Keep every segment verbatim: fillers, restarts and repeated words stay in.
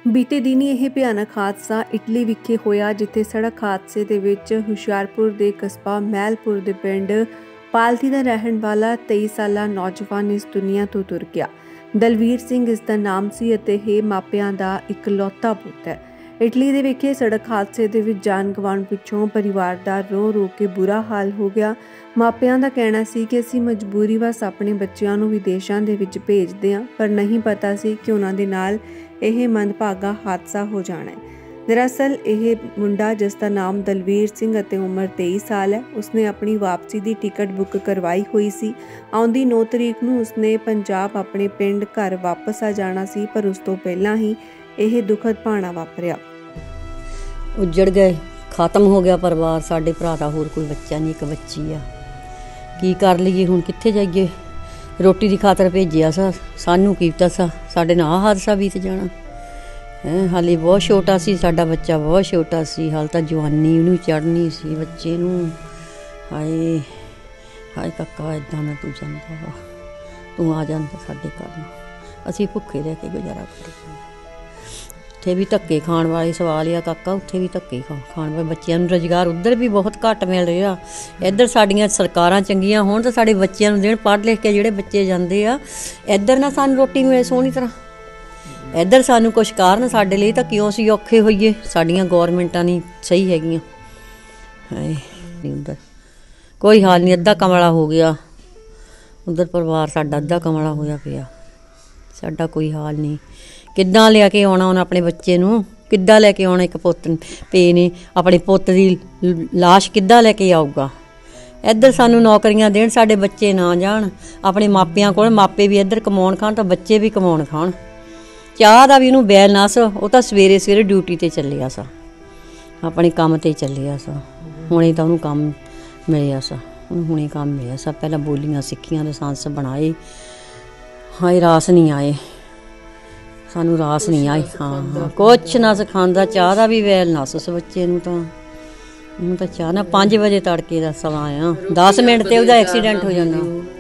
बीते दिनी यह भयानक हादसा इटली विखे होया, जिथे सड़क हादसे दे विच हुशियारपुर दे कस्बा महलपुर दे पिंड पालती दा रहण वाला तेई साला नौजवान इस दुनिया तो तुर गया। दलवीर सिंह इसदा नाम सी अते हे मापियां दा इकलौता पुੱਤ है। इटली दे विखे सड़क हादसे दे विच जान गवाउण पिछों परिवार दा रो रो के बुरा हाल हो गया। मापियां दा कहना सी कि असीं मजबूरी वस अपने बच्चिआं नूं विदेशां दे विच भेजदे हां, पर नहीं पता सी कि उन्हां दे नाल यह मंदभागा हादसा हो जाना है। दरअसल यह मुंडा जिसका नाम दलवीर सिंह अते उम्र तेई साल है, उसने अपनी वापसी की टिकट बुक करवाई हुई सी। आउंदी नौ तरीक नूं उसने पंजाब अपने पिंड घर वापस आ जाना सी, पर उस तो पहला ही यह दुखद भाना वापरिया। उजड़ गए, खत्म हो गया परिवार। साडे भरा दा होर कोई बच्चा नहीं, एक बच्ची आ। की कर लईए हुण, कित्थे जाइए? रोटी की खातर भेजिया सा, सानू की पता सा साडे नाल आ हादसा बीत जाना है। हाले बहुत छोटा सी साडा बच्चा, बहुत छोटा सी, हाल तां जवानी उहनूं चढ़नी सी बच्चे नूं। हाए हाए काका, इदां ना तू जांदा, तू आ जांदा साडे घर, असीं भुखे रह के गुजारा करीए। उत्थे भी धक्के खाण वाले सवाल आ काका, उत्थे भी धक्के खा खाण वाले बच्चों नूं रोजगार उधर भी बहुत घट मिल रहा। इधर साडियां सरकारां चंगियां होण तां साडे बच्चों नूं देण, पढ़ लिख के जिहड़े बच्चे जांदे आ, इधर ना सानूं रोटी मिले सोहणी तरह, इधर सानूं कुछ कारण साडे लई तां क्यों असीं औखे होईए? साडियां गौरमेंटां नहीं सही हैगियां। हाए उधर कोई हाल नहीं, अद्धा कमला हो गया उधर परिवार साडा, अद्धा कमला होया पिया। साडा कोई हाल नहीं, किद्दां लिया के आउणा उन्हें अपने बच्चे नूं, किद्दां लैके आउणा? एक पुत्त पे ने अपने पुत्त की लाश किद्दां लैके आऊगा? इधर सानूं नौकरियां देण, साडे बच्चे ना जाण अपने मापियां कोल, मापे भी इधर कमाउण खाण तां बच्चे भी कमाउण खाण। चाह दा भी उहनूं बैल ना सा, वो तां सवेरे सवेरे ड्यूटी ते चलिया सा, अपने काम ते चलिया सा। हुणे तां उहनूं काम मिलिया सा, हुणे काम मिलिया सा। पहलां बोलियां सिक्खियां, लाइसेंस बनाए, हाए रास नहीं आए, सानू रास नहीं आई। हाँ हाँ कुछ ना सिखांदा, चाह दा भी वैल ना उस बच्चे नूं तां। हूँ तो चाह ना पाँच बजे तड़के का सवा आया, दस मिनट ते उहदा एक्सीडेंट हो जाना।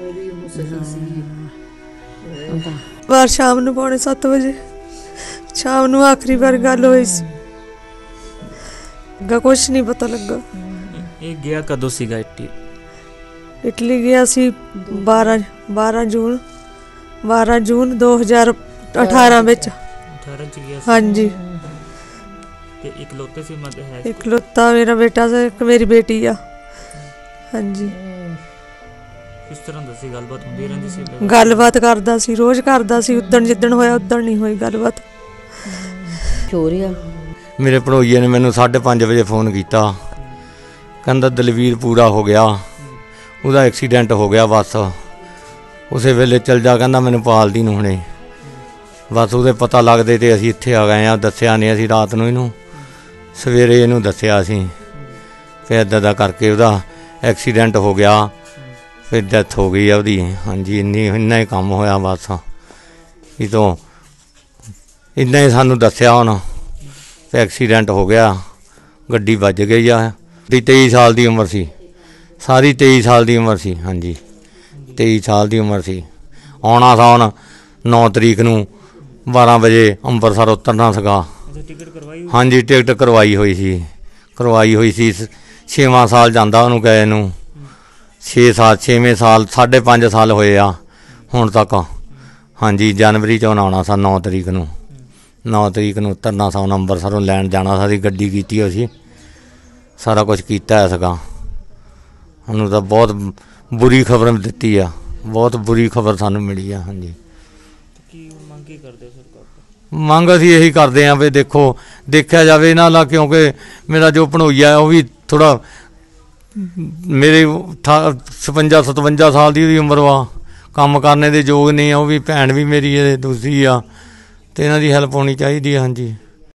बार शाम नूं पौने सत्त बजे शाम नूं आखिरी बार गल होई सी, अग्गा कुछ नहीं पता लगा। ये गया कदों सीगा इटली? इटली गया सी बारह बारह जून बारह जून दो हज़ार अठारह विच। हाँ जी, इकलौते सी मत है? इकलौता मेरा बेटा से, एक मेरी बेटी आ। हाँ जी। किस तरह दसी गलबात हुंदी रहिंदी सी? गलबात करदा सी, रोज करदा सी, उदण जिदण होया उदण नहीं होई गलबात। चोरिया मेरे भणोईए ने मैनू साढ़े पाँच बजे फोन किया, कहंदा दलवीर पूरा हो गया, उहदा एक्सीडेंट हो गया, बस उस वेले चल जा, कहंदा मैनू पालदी नूं हुणे। बस उहदे पता लगदे ते असीं इत्थे आ गए आ। दस्सिया नहीं असीं रात नूं, इहनूं सवेरे इहनूं दस्सिया असीं, फिर इदां दा करके उहदा एक्सीडेंट हो गया, फिर डैथ हो गई उहदी। हाँ जी, इन्नी इन्ना ही काम होया बस। इतों इन्ना ही सानूं दस्सिया हुण, फिर एक्सीडेंट हो गया, गड्डी वज गई आ। दी तेई साल की उम्र सी, सारी तेई साल की उम्र सी। हाँ जी, तेई साल की उम्र सी। आउणा सा हुण नौ तरीक नूं बारह बजे अंबरसर उतरना सगा। हाँ जी, टिकट करवाई हुई सी, करवाई हुई सी। छेवां साल जांदा उहनूं गए नूं, छे साल छेवें साल साढ़े पाँच साल होए आ हुण तक। हाँ जी, जनवरी च आउणा सा नौ तरीक नूं, नौ तरीक नूं उतरना सा, हुण अंबरसरों लैण जाना सा। गड्डी कीती होई सी, सारा कुछ कीता है सगा। सानूं तां बहुत बुरी खबर दित्ती आ, बहुत बुरी खबर सानूं मिली आ। हाँ जी, मंग असीं यही करते हैं भी देखो देखा जाए इन्हां दा, क्योंकि मेरा जो भणोईया है वह भी थोड़ा मेरे ठा छपंजा सतवंजा साल की उम्र वा, काम करने के योग नहीं है। वह भी भैन भी मेरी दूसरी आ, तो इन्हां दी हैल्प होनी चाहिए। हाँ जी।